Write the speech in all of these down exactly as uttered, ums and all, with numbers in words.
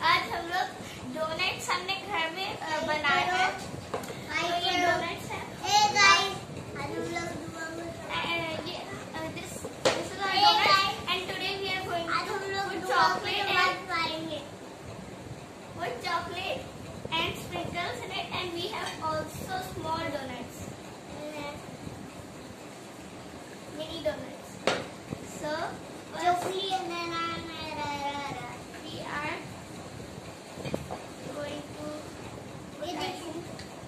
आज हम लोग डोनट्स हमने घर में बनाए हैं। तो ये डोनट्स हैं। Hey guys, आज हम लोग दुआ में ये this this is our donut and today we are going आज हम to लोग put दुआ chocolate में and पाएंगे। put chocolate and sprinkles in it, and we have also small donuts, mini donuts. So first we are going to put icing.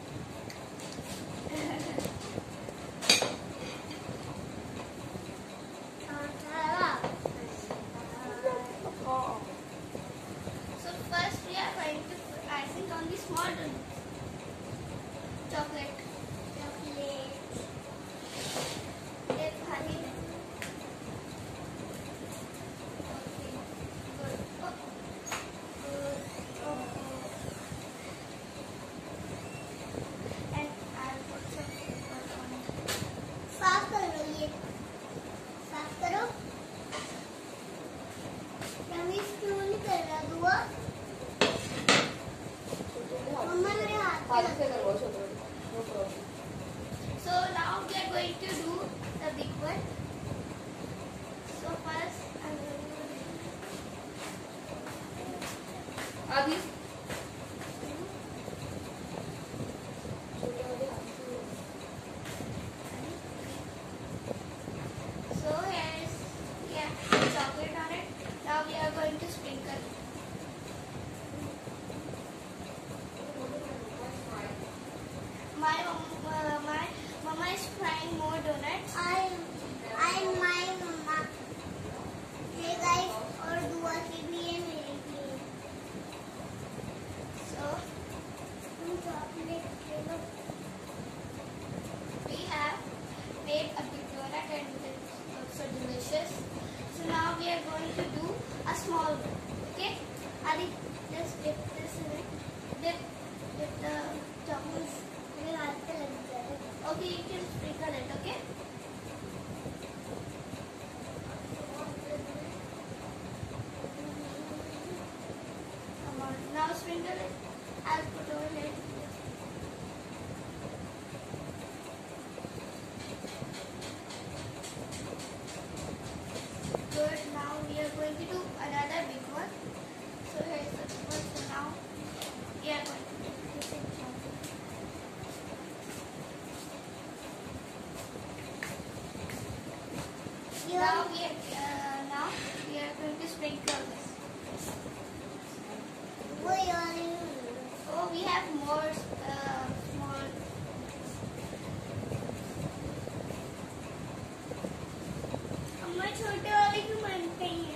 So first we are going to put icing on the small donuts. Chocolate. Chocolate. Yes, Hadi. Okay. Good. Oh. Good. Oh. And I'll put some paper on it. साफ करो ये, साफ करो। रमेश क्यों नहीं कर रहा दुआ? मम्मा मेरे हाथ में लग गया। So now we are going to do the big one. So first I'm going to Adi. So here's yeah chocolate on it. Now we are going to sprinkle. My mom- uh, my mama is frying more donuts. I I my mamma. Hey guys, और दुआ की भी है मेरे लिए। So तुम chocolate ले लो। we have made a big donut and it's also delicious. So now we are going to do a small one. Okay? Adi, just dip this in it. Dip, dip the chocolates. मेरे हाथ पे लग जाए। Okay, you can sprinkle it. Okay? Come on. Now sprinkle it. I'll put over here. Good. Now we are going to do another big one. So here's the big one. So now we are going to do this in chocolate. ये Now we are uh, now we are going to sprinkle this. वो यार Oh, we have more uh, small. अम्मा छोटे वाले क्यों बनते हैं?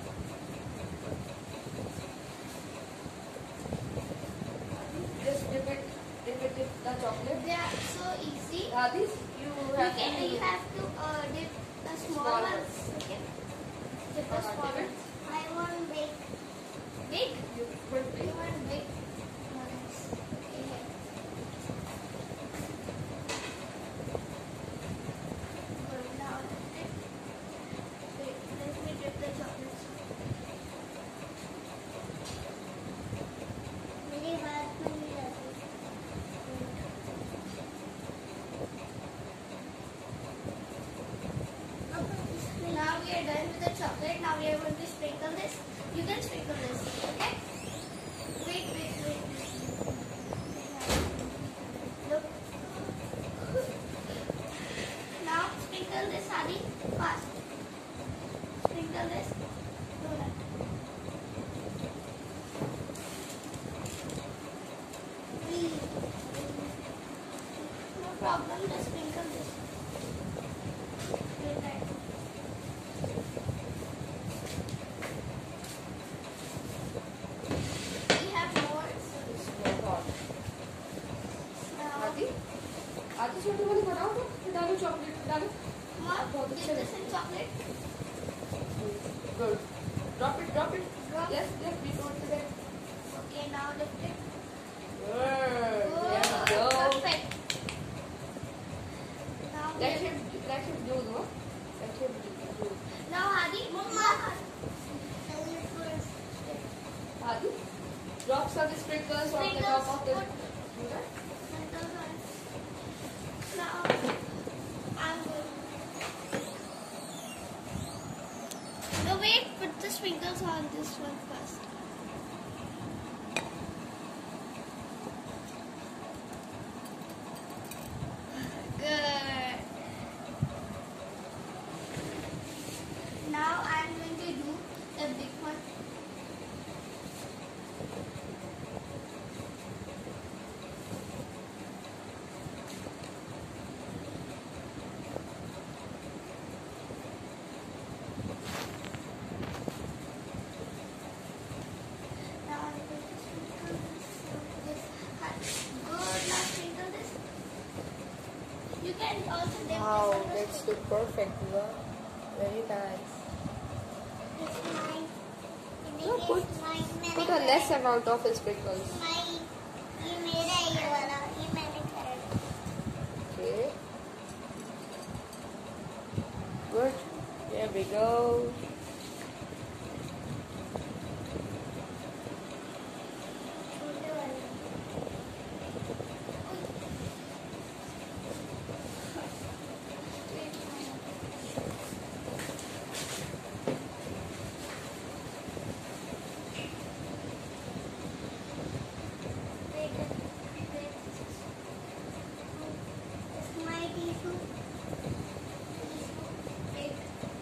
Just dip it, dip it, dip the chocolate. They are so easy. Adi, you You have can to you have to uh, dip the small Small ones. Okay. Dip the Uh, small dip it. ones. I want big. Big. you put You it. want big ones. Okay. Here. Good. Now dip. Wait. Let me dip the chocolates. मेरे हाथ में नहीं लगे। अब इसमें Now we are done with the chocolate. Now we are going to sprinkle this. You can sprinkle this. Okay. Wait. Wait. Wait. Look. Now sprinkle this, Hadi. Fast. Sprinkle this donut. No problem. Just sprinkle this. Wait, right. We have more. So It's very hot. now, Adi, Adi छोटे वाले बनाओ तो फिर डालो chocolate डालो. Mom, बहुत dip अच्छे this in chocolate. Good. Drop it, drop it. Drop. Yes, yes, we go to that. Okay, now lift it. Good. There we Oh, go. perfect. Now we Let are- him, let him do the. Let him do. now Hadi, Mama. Tell me first. Adi, one first. Good. Now I'm going to do the big one. Now I'm going to sprinkle this. this. Good. Now sprinkle this. You can also dip Wow, this on the that's spoon. so perfect, Dua. Very nice. It's mine. No, It's put, mine. मैंने put a करा less है। amount of sprinkles. My- ये मेरा है ये वाला ये मैंने करा है। Okay. Good. Here we go. छोटे वाले Wait, wait. It's my tissue. Wait.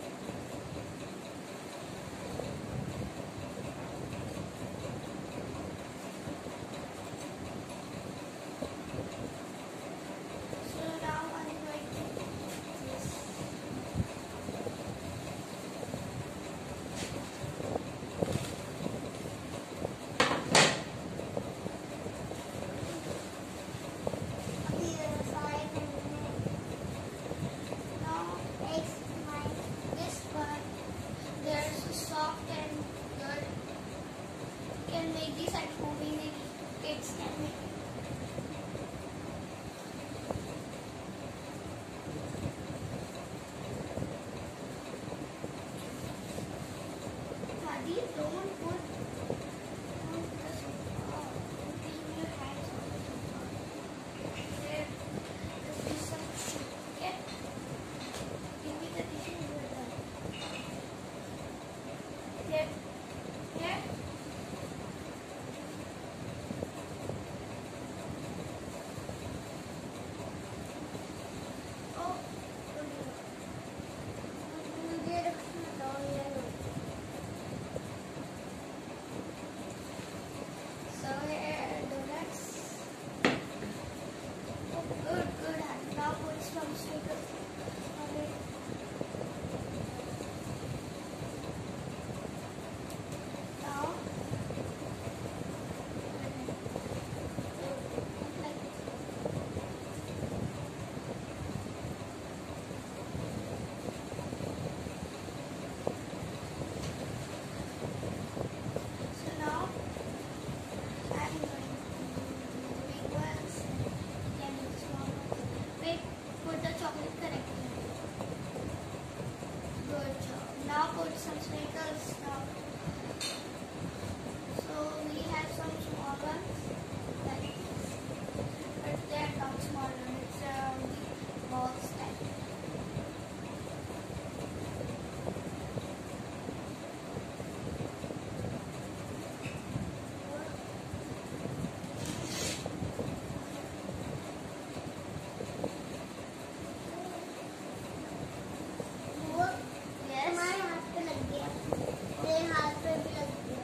So now I'm going to do this. अभी सारे करने Now It's mine. this one, there's a soft and good. You can make this at home easily. Kids can make it. Hadi, don't put, don't put the sofa. Don't clean your hands on the sofa. There, just do some tissue. Okay? Give me the tissue when you're done. There. There. Oh, मुझे रखना दो ये लो। so here, donuts. Oh, good, good. Hadi. Now put some sprinkles on it. Now, like so now I'm going to do the big ones. Then do the small ones. Wait, put the chocolate correctly. Good job. Now put some sprinkles now. So we have some small ones like this. But they are not small ones. It's around the balls type. वो Yes. हमारे हाथ पे लग गया। तेरे हाथ पे भी लग गया।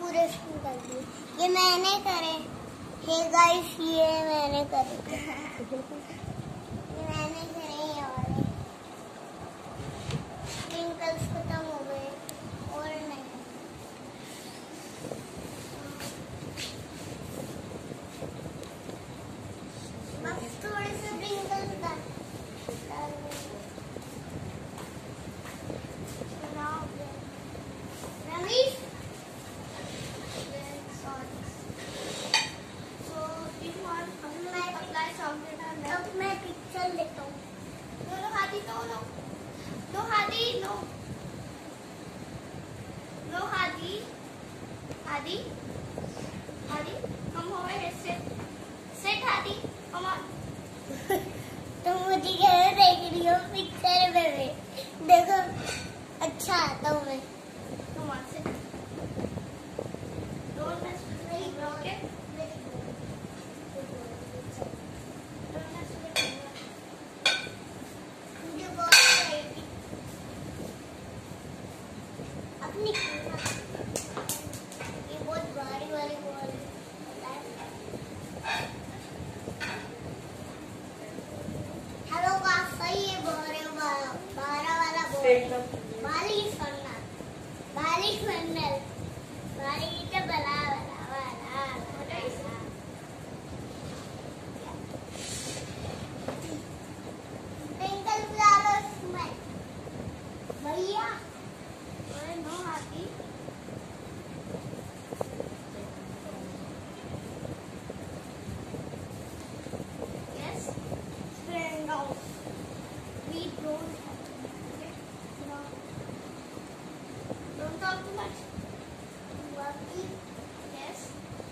पूरे स्कूल कर दिए। ये मैंने करे। हे गाइस, ये मैंने करे। ये मैंने करे ये वाले। स्प्रिंकल्स खत्म हो गए और नहीं। बस थोड़े से स्प्रिंकल्स डाल डाल रमेश। अब मैं पिक्चर लेता हूँ। No, no, Hadi, no, no. No, Hadi, no. No, Hadi. Hadi. Hadi, come over here, sit. Sit, Hadi. Come on. तुम मुझे कैसे देख रही हो पिक्चर में? देखो अच्छा आता हूँ मैं। Come on, sit. Don't mess with me, okay? Don't mess with me. मुझे बहुत चाहिए अपनी। ये बहुत भारी वाली बॉल है। हेलो गाइस, सही है। बारह वाला बारह वाला बॉल। बालिश बनना बालिश बनना बालिश तो बला बला बला बला। स्प्रिंकल फ्लावर्स में भैया। Well, no, Hadi. Yes? Sprinkles. We don't have to. Okay? No. Don't talk too much. Lucky Yes?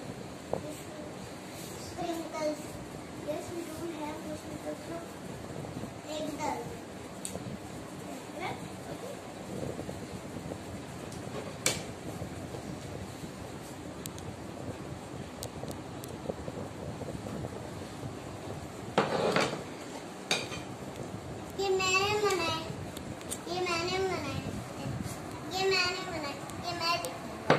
sprinkles. Yes, we don't have those little fruit. Take them. Right? Okay? ये मैंने बनाए। ये मैंने बनाए। ये मैंने बनाए। ये मैं देखूंगा।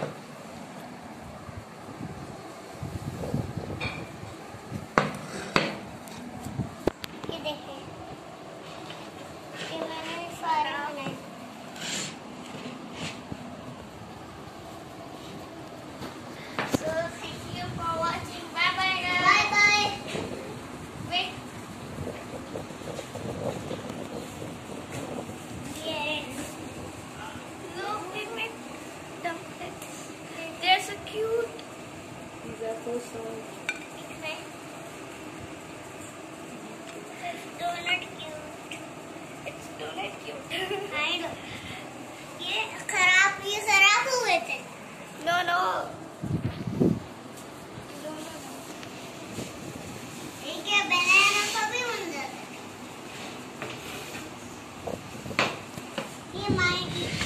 ये देखिए। ये मैंने सारे बनाए। So, thank you for watching. Bye bye, guys. Bye bye. Wait. Yes. Look, wait, wait. Dumplings. They're so cute. These are so soft. Okay. It's donut cute. It's donut cute. I know. ये खराब ये खराब हुए थे। No, no. ठीक है, बनाना का भी मंजर है। ये माई